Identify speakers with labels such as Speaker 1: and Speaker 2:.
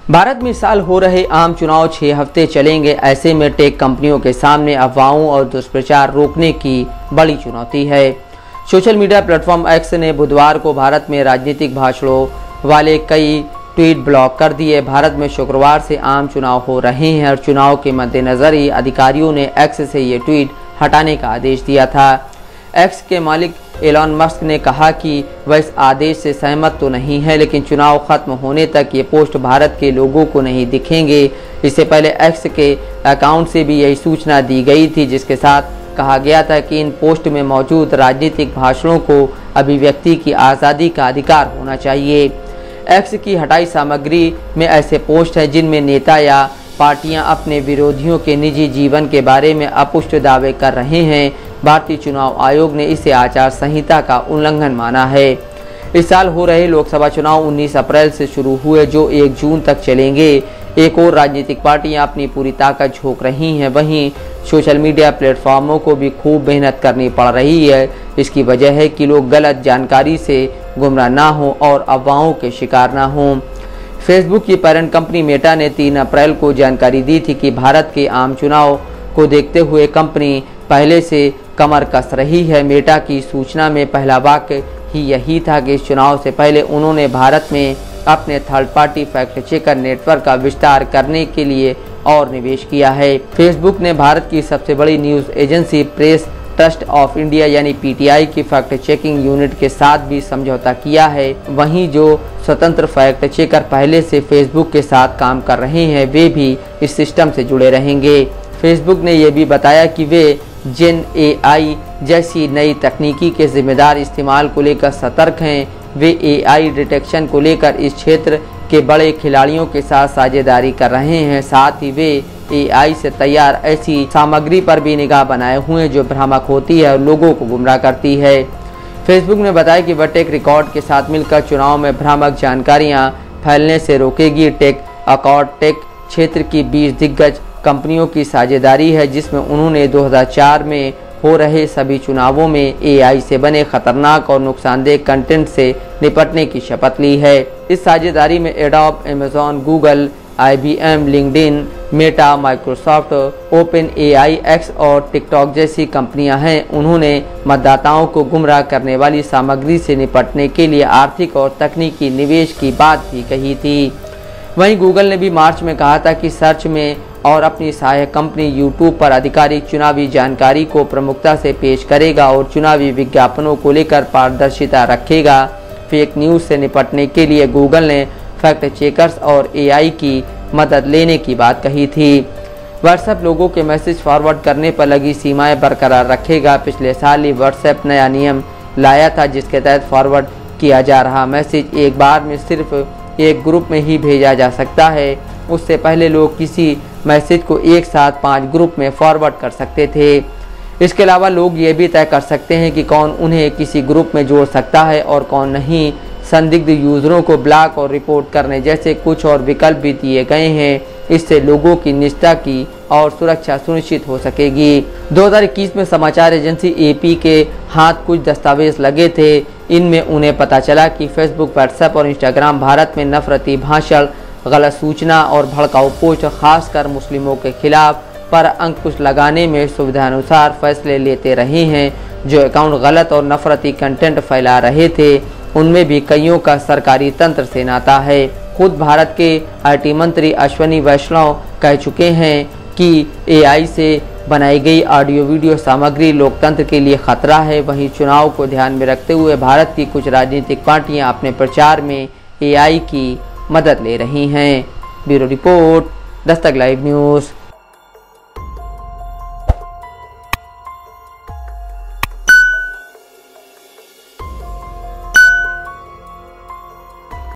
Speaker 1: भारत में इस साल हो रहे आम चुनाव 6 हफ्ते चलेंगे। ऐसे में टेक कंपनियों के सामने अफवाहों और दुष्प्रचार रोकने की बड़ी चुनौती है। सोशल मीडिया प्लेटफॉर्म एक्स ने बुधवार को भारत में राजनीतिक भाषणों वाले कई ट्वीट ब्लॉक कर दिए। भारत में शुक्रवार से आम चुनाव हो रहे हैं और चुनाव के मद्देनजर ही अधिकारियों ने एक्स से ये ट्वीट हटाने का आदेश दिया था। एक्स के मालिक एलॉन मस्क ने कहा कि वह इस आदेश से सहमत तो नहीं है, लेकिन चुनाव खत्म होने तक ये पोस्ट भारत के लोगों को नहीं दिखेंगे। इससे पहले एक्स के अकाउंट से भी यही सूचना दी गई थी, जिसके साथ कहा गया था कि इन पोस्ट में मौजूद राजनीतिक भाषणों को अभिव्यक्ति की आज़ादी का अधिकार होना चाहिए। एक्स की हटाई सामग्री में ऐसे पोस्ट हैं जिनमें नेता या पार्टियां अपने विरोधियों के निजी जीवन के बारे में अपुष्ट दावे कर रहे हैं। भारतीय चुनाव आयोग ने इसे आचार संहिता का उल्लंघन माना है। इस साल हो रहे लोकसभा चुनाव 19 अप्रैल से शुरू हुए, जो 1 जून तक चलेंगे। एक और राजनीतिक पार्टियां अपनी पूरी ताकत झोंक रही हैं, वहीं सोशल मीडिया प्लेटफॉर्मों को भी खूब मेहनत करनी पड़ रही है। इसकी वजह है कि लोग गलत जानकारी से गुमराह ना हों और अफवाहों के शिकार ना हों। फेसबुक की पेरेंट कंपनी मेटा ने 3 अप्रैल को जानकारी दी थी कि भारत के आम चुनाव को देखते हुए कंपनी पहले से कमर कस रही है। मेटा की सूचना में पहला वाक्य ही यही था कि इस चुनाव से पहले उन्होंने भारत में अपने third party fact checker network का विस्तार करने के लिए और निवेश किया है। फेसबुक ने भारत की सबसे बड़ी news agency press trust of India यानी पीटीआई की फैक्ट चेकिंग यूनिट के साथ भी समझौता किया है। वहीं जो स्वतंत्र फैक्ट चेकर पहले से फेसबुक के साथ काम कर रहे हैं, वे भी इस सिस्टम से जुड़े रहेंगे। फेसबुक ने यह भी बताया कि वे जेन एआई जैसी नई तकनीकी के जिम्मेदार इस्तेमाल को लेकर सतर्क हैं। वे एआई डिटेक्शन को लेकर इस क्षेत्र के बड़े खिलाड़ियों के साथ साझेदारी कर रहे हैं। साथ ही वे एआई से तैयार ऐसी सामग्री पर भी निगाह बनाए हुए हैं जो भ्रामक होती है और लोगों को गुमराह करती है। फेसबुक ने बताया कि वह टेक रिकॉर्ड के साथ मिलकर चुनाव में भ्रामक जानकारियां फैलने से रोकेगी। टेक अकॉर्ड टेक क्षेत्र की 20 दिग्गज कंपनियों की साझेदारी है, जिसमें उन्होंने 2004 में हो रहे सभी चुनावों में एआई से बने खतरनाक और नुकसानदेह कंटेंट से निपटने की शपथ ली है। इस साझेदारी में Adobe, Amazon, Google, IBM, LinkedIn, Meta, Microsoft, open AI, X और टिकटॉक जैसी कंपनियां हैं। उन्होंने मतदाताओं को गुमराह करने वाली सामग्री से निपटने के लिए आर्थिक और तकनीकी निवेश की बात भी कही थी। वहीं गूगल ने भी मार्च में कहा था कि सर्च में और अपनी सहायक कंपनी यूट्यूब पर आधिकारिक चुनावी जानकारी को प्रमुखता से पेश करेगा और चुनावी विज्ञापनों को लेकर पारदर्शिता रखेगा। फेक न्यूज़ से निपटने के लिए गूगल ने फैक्ट चेकर्स और एआई की मदद लेने की बात कही थी। व्हाट्सएप लोगों के मैसेज फॉरवर्ड करने पर लगी सीमाएं बरकरार रखेगा। पिछले साल ही व्हाट्सएप नया नियम लाया था, जिसके तहत फॉरवर्ड किया जा रहा मैसेज एक बार में सिर्फ एक ग्रुप में ही भेजा जा सकता है। उससे पहले लोग किसी मैसेज को एक साथ 5 ग्रुप में फॉरवर्ड कर सकते थे। इसके अलावा लोग ये भी तय कर सकते हैं कि कौन उन्हें किसी ग्रुप में जोड़ सकता है और कौन नहीं। संदिग्ध यूजरों को ब्लॉक और रिपोर्ट करने जैसे कुछ और विकल्प भी दिए गए हैं। इससे लोगों की निष्ठा की और सुरक्षा सुनिश्चित हो सकेगी। 2021 में समाचार एजेंसी एपी के हाथ कुछ दस्तावेज लगे थे। इनमें उन्हें पता चला कि फेसबुक, व्हाट्सएप और इंस्टाग्राम भारत में नफरती भाषण, गलत सूचना और भड़काऊ पोस्ट, खासकर मुस्लिमों के खिलाफ पर अंकुश लगाने में सुविधानुसार फैसले लेते रहे हैं। जो अकाउंट गलत और नफरती कंटेंट फैला रहे थे, उनमें भी कईयों का सरकारी तंत्र से नाता है। खुद भारत के आईटी मंत्री अश्विनी वैष्णव कह चुके हैं कि एआई से बनाई गई ऑडियो वीडियो सामग्री लोकतंत्र के लिए खतरा है। वहीं चुनाव को ध्यान में रखते हुए भारत की कुछ राजनीतिक पार्टियां अपने प्रचार में एआई की मदद ले रही हैं। Bureau report, Dastak live news.